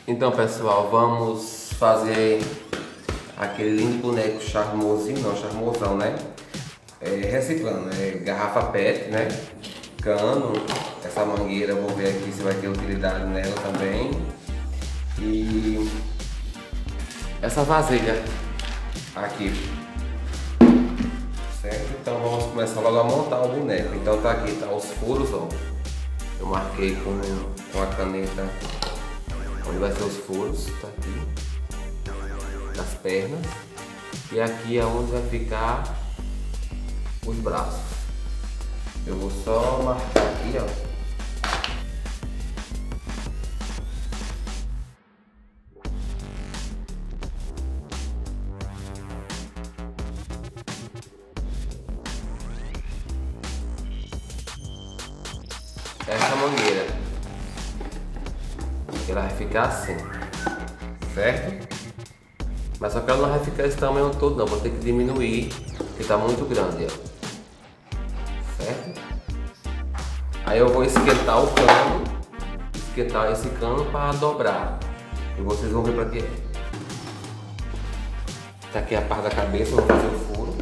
Então, pessoal, vamos fazer aquele lindo boneco charmosinho, não, charmosão, né? Reciclando, garrafa PET, né? Cano, essa mangueira, vou ver aqui se vai ter utilidade nela também. E essa vasilha aqui, certo? Então vamos começar logo a montar o boneco. Então tá aqui, tá os furos, ó. Eu marquei com a caneta onde vai ser os furos, tá aqui, das pernas. E aqui é onde vai ficar os braços. Eu vou só marcar aqui, ó. Essa mangueira, ela vai ficar assim, certo? Mas só que ela não vai ficar esse tamanho todo não, vou ter que diminuir, porque tá muito grande, ó. Certo? Aí eu vou esquentar o cano, esquentar esse cano para dobrar. E vocês vão ver para quê. Tá aqui a parte da cabeça, eu vou fazer o furo.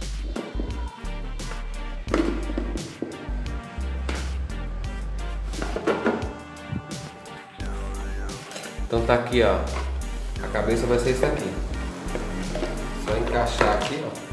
Então tá aqui, ó, a cabeça vai ser isso aqui. Só encaixar aqui, ó.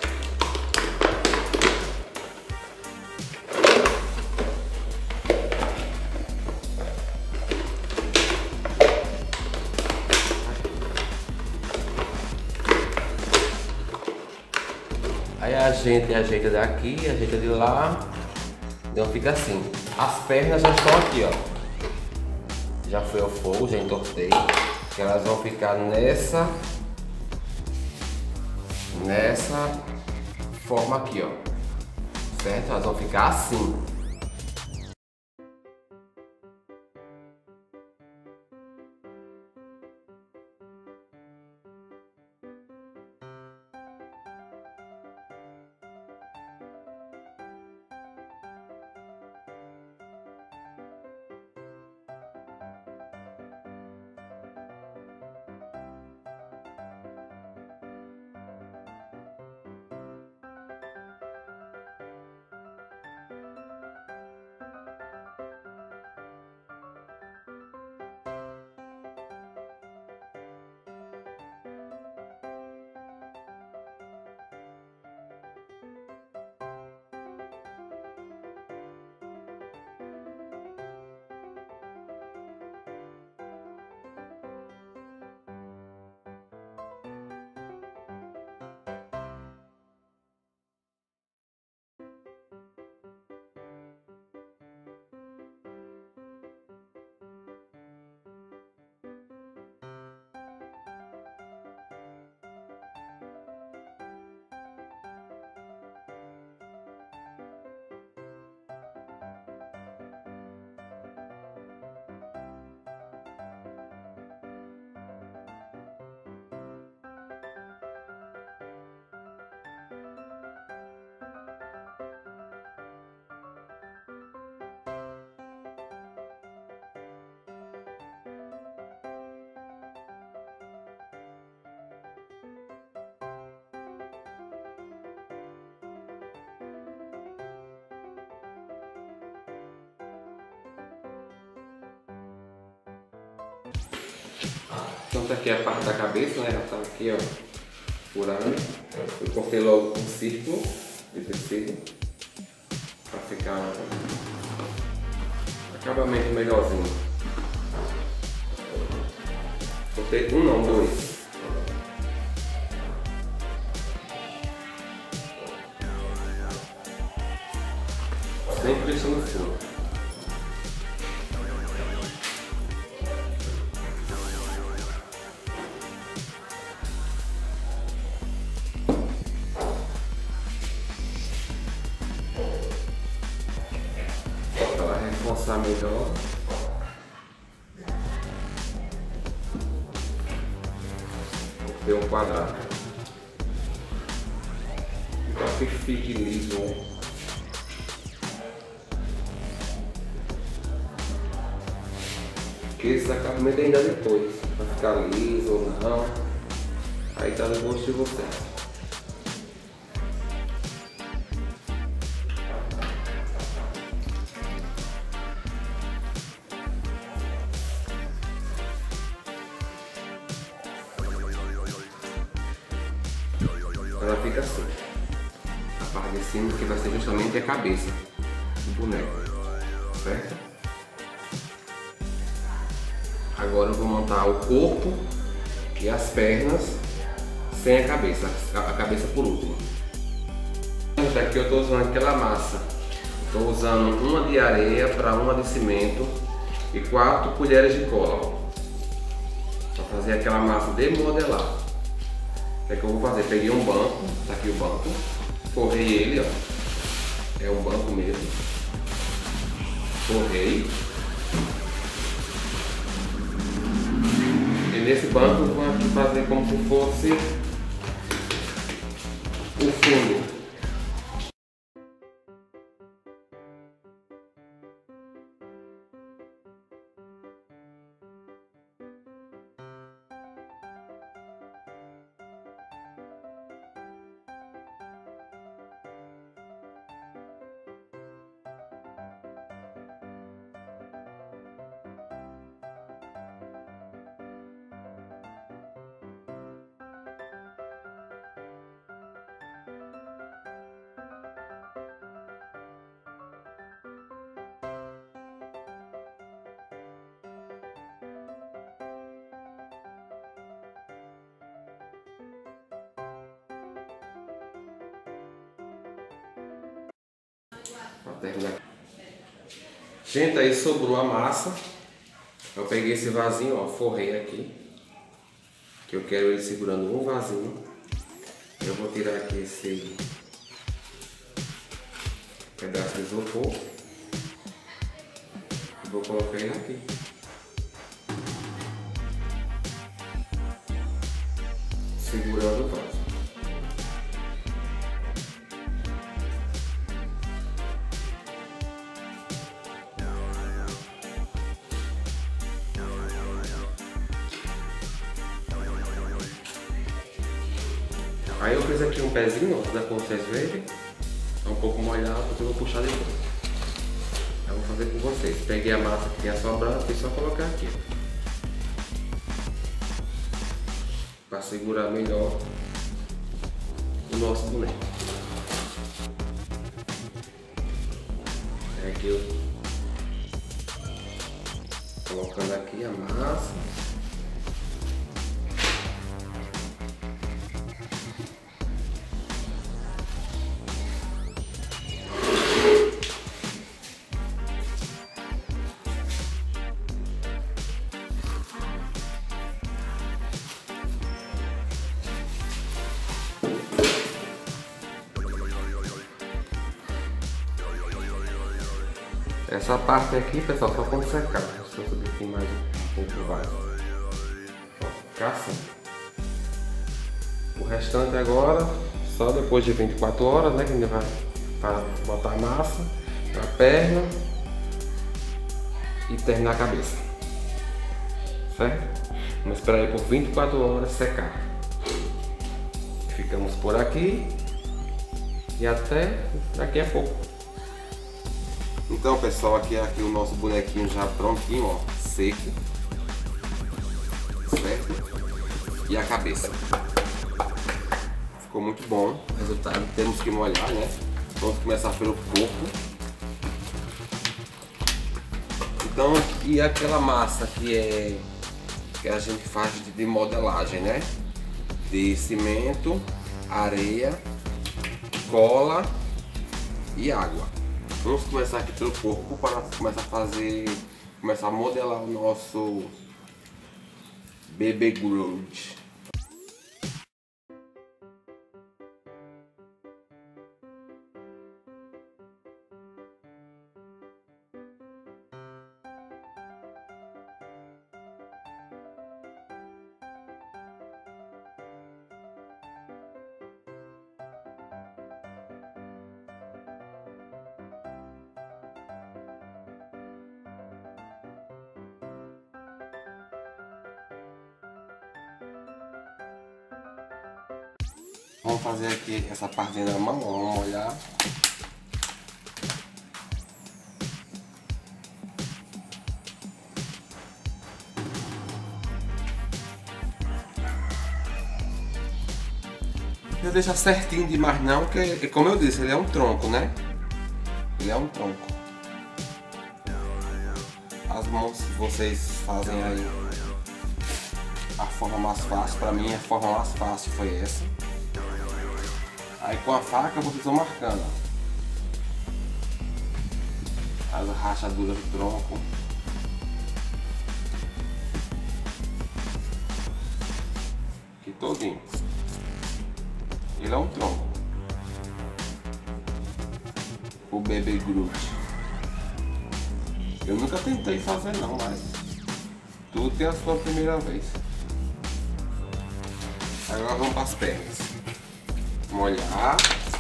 Aí a gente ajeita daqui, ajeita de lá, então fica assim. As pernas já estão aqui, ó. Já foi ao fogo, já entortei. Elas vão ficar nessa forma aqui, ó. Certo? Elas vão ficar assim. Então tá aqui a parte da cabeça, né? Ela tá aqui, ó, furando. Eu cortei logo um círculo de tecido para ficar um acabamento melhorzinho. Cortei um, não, dois. Sempre isso no fio. Reforçar melhor. Deu um quadrado. Para que fique liso. Porque esse acabamento ainda depois, vai ficar liso ou não. Aí tá no gosto de vocês. Ela fica assim. A parte de cima que vai ser justamente a cabeça do boneco, certo? Agora eu vou montar o corpo e as pernas sem a cabeça por último. Aqui eu estou usando aquela massa. Estou usando uma de areia para uma de cimento e 4 colheres de cola para fazer aquela massa de modelar. O que é que eu vou fazer? Peguei um banco, tá aqui o banco, forrei ele, ó. É um banco mesmo. Forrei. E nesse banco eu vou aqui fazer como se fosse o fundo. Pra terminar. Gente, aí sobrou a massa. Eu peguei esse vasinho, ó, forrei aqui. Que eu quero ele segurando um vasinho. Eu vou tirar aqui esse pedaço de isopor e vou colocar ele aqui. Segurando o vaso. Aí eu fiz aqui um pezinho, ó, da como vocês verem. É um pouco molhado, porque eu vou puxar depois. Eu vou fazer com vocês. Peguei a massa que tinha sobrado e só colocar aqui. Para segurar melhor o nosso boneco. É aqui eu colocando aqui a massa. Essa parte aqui, pessoal, só quando secar. Deixa eu subir aqui mais um pouco o vaso. Ó, ficar assim. O restante agora, só depois de 24 horas, né? Que a gente vai para botar a massa, a perna e terminar a cabeça. Certo? Vamos esperar aí por 24 horas secar. Ficamos por aqui e até daqui a pouco. Então, pessoal, aqui o nosso bonequinho já prontinho, ó, seco, certo? E a cabeça. Ficou muito bom o resultado. Temos que molhar, né? Vamos começar pelo corpo. Então, e aquela massa que a gente faz de modelagem, né? De cimento, areia, cola e água. Vamos começar aqui pelo corpo para começar a modelar o nosso Baby Groot. Vamos fazer aqui essa partezinha da mão, ó, vamos molhar. Não deixa certinho demais não, porque como eu disse, ele é um tronco, né? Ele é um tronco. As mãos vocês fazem aí a forma mais fácil. Pra mim a forma mais fácil foi essa. Aí com a faca vocês vão marcando, ó, as rachaduras do tronco. Aqui todinho. Ele é um tronco. O Baby Groot. Eu nunca tentei fazer não, mas tudo tem a sua primeira vez. Agora vamos para as pernas. Molhar.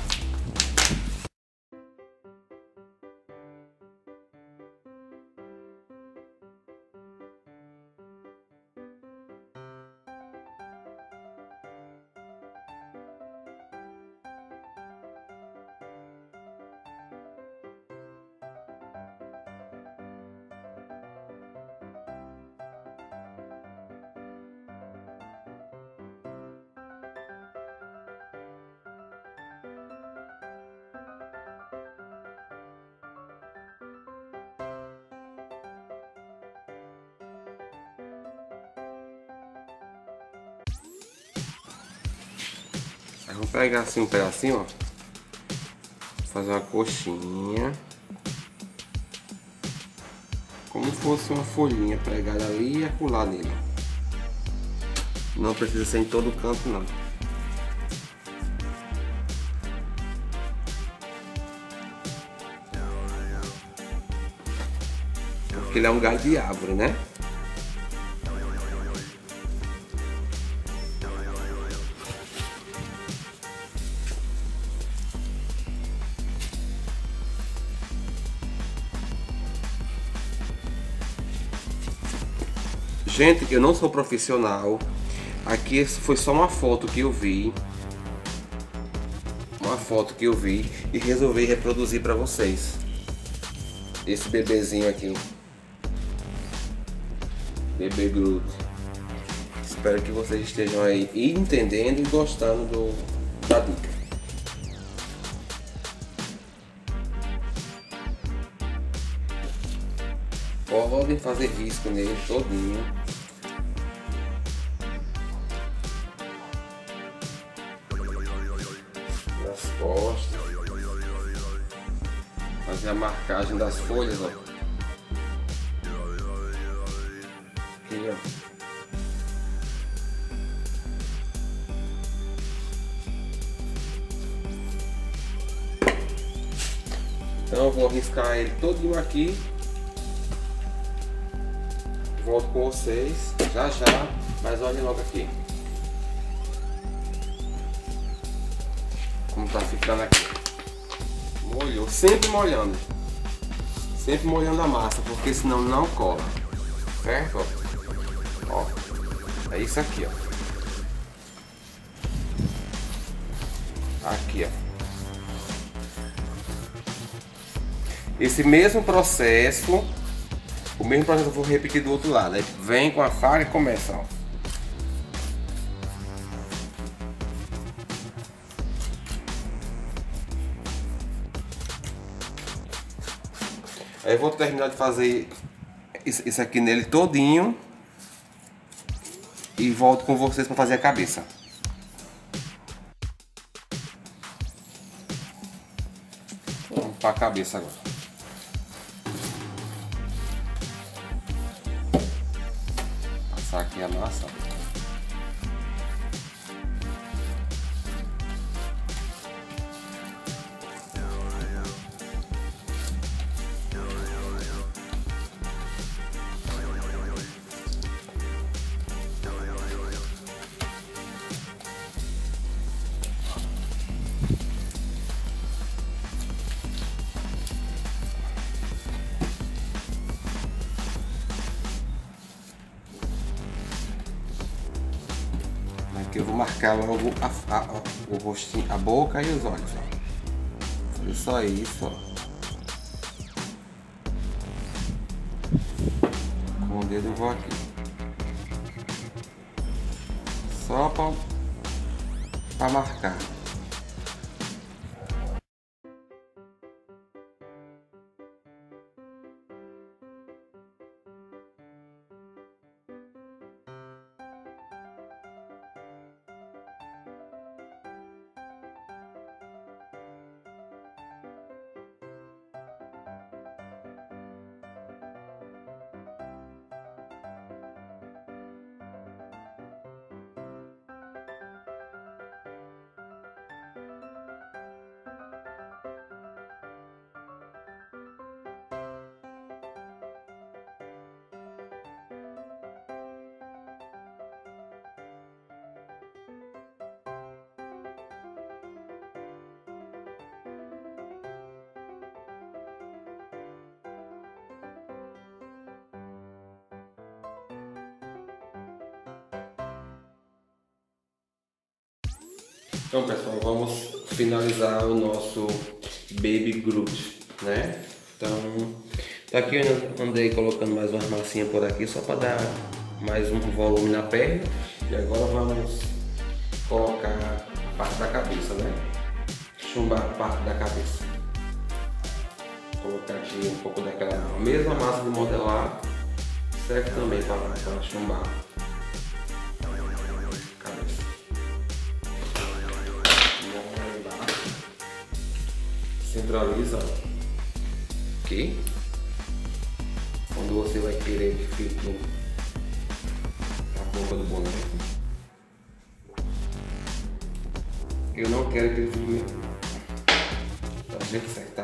Aí vamos pegar assim um pedacinho, ó, fazer uma coxinha, como se fosse uma folhinha pregada ali e acolá nele. Não precisa ser em todo canto não. Porque ele é um galho de árvore, né? Gente, eu não sou profissional. Aqui foi só uma foto que eu vi. Uma foto que eu vi e resolvi reproduzir para vocês. Esse bebezinho aqui. Bebê Groot. Espero que vocês estejam aí entendendo e gostando da dica. Podem fazer risco nele todinho. Nas costas. Fazer a marcagem das folhas, ó. Aqui, ó. Então eu vou riscar ele todinho aqui. Volto com vocês já já, mas olhem logo aqui como tá ficando aqui. Molhou, sempre molhando a massa, porque senão não cola, certo? Ó, é isso aqui, ó. Aqui, ó. Esse mesmo processo. O mesmo processo eu vou repetir do outro lado. Aí vem com a faca e começa, ó. Aí eu vou terminar de fazer isso aqui nele todinho e volto com vocês para fazer a cabeça. Vamos para a cabeça agora. Passar aqui a massa. Que eu vou marcar logo o rostinho, a boca e os olhos, ó. Foi só isso, ó. Com o dedo eu vou aqui. Só pra marcar. Então, pessoal, vamos finalizar o nosso Baby Groot, né? Então, tá aqui eu andei colocando mais umas massinhas por aqui só para dar mais um volume na perna. E agora vamos colocar parte da cabeça, né? Chumbar parte da cabeça. Vou colocar aqui um pouco daquela mesma massa de modelar, serve também para chumbar. Centraliza aqui, quando você vai querer que fique a boca do boneco. Eu não quero que ele fique da gente acertar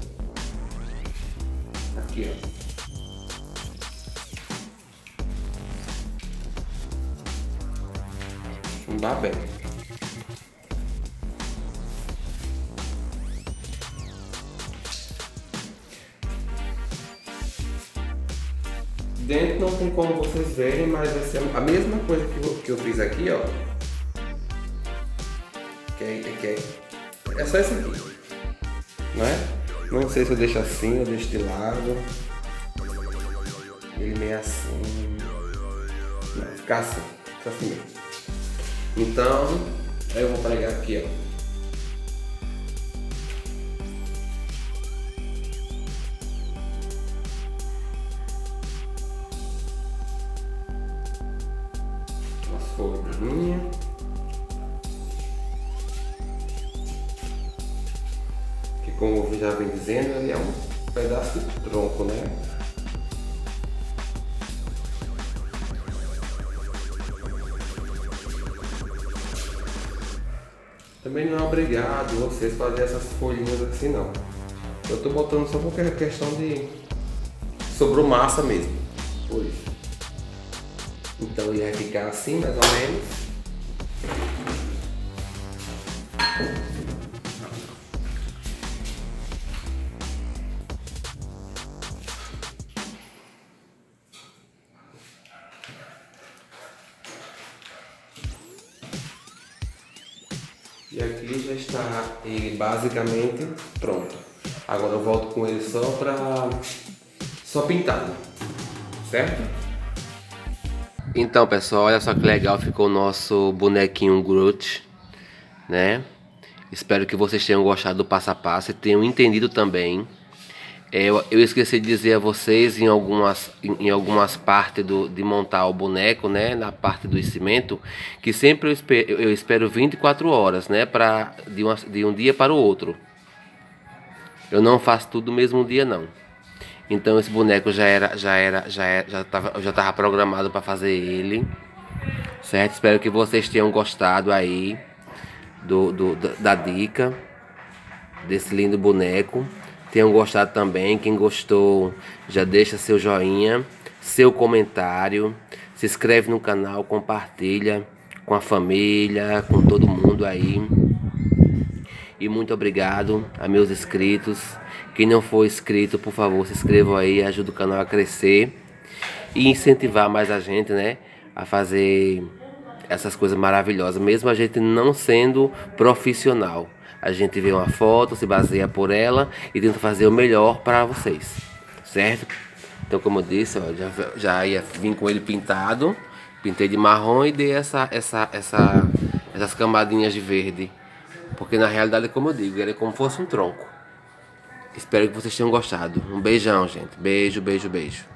aqui, ó. Chumbar bem. Dentro não tem como vocês verem, mas vai ser a mesma coisa que eu fiz aqui, ó. É só isso aqui, não é? Não sei se eu deixo assim, eu deixo de lado. Ele meio assim. Não, fica assim mesmo. Então, aí eu vou pregar aqui, ó. Folhinha. Que, como eu já vim dizendo, ele é um pedaço de tronco, né? Também não é obrigado vocês fazerem essas folhinhas assim, não. Eu tô botando só porque é questão de sobrou massa mesmo, por isso. Então ele vai ficar assim, mais ou menos. E aqui já está ele basicamente pronto. Agora eu volto com ele só pintado, certo? Então, pessoal, olha só que legal ficou o nosso bonequinho Groot, né? Espero que vocês tenham gostado do passo a passo e tenham entendido também. Eu esqueci de dizer a vocês em algumas partes de montar o boneco, né? Na parte do cimento, que sempre eu espero 24 horas, né? De um dia para o outro. Eu não faço tudo no mesmo dia, não. Então esse boneco já estava programado para fazer ele, certo? Espero que vocês tenham gostado aí da dica desse lindo boneco. Tenham gostado também. Quem gostou, já deixa seu joinha, seu comentário, se inscreve no canal, compartilha com a família, com todo mundo aí. E muito obrigado a meus inscritos. Quem não for inscrito, por favor, se inscrevam aí, ajuda o canal a crescer e incentivar mais a gente, né, a fazer essas coisas maravilhosas, mesmo a gente não sendo profissional. A gente vê uma foto, se baseia por ela e tenta fazer o melhor para vocês, certo? Então, como eu disse, ó, já ia vir com ele pintado, pintei de marrom e dei essas camadinhas de verde, porque na realidade, como eu digo, ele é como se fosse um tronco. Espero que vocês tenham gostado. Um beijão, gente. Beijo, beijo, beijo.